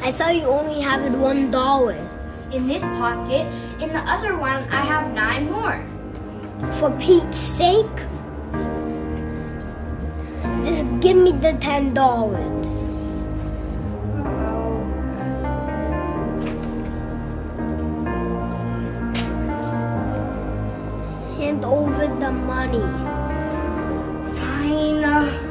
I thought you only have $1. In this pocket. In the other one, I have 9 more. For Pete's sake, just give me the $10. Hand over the money. Fine.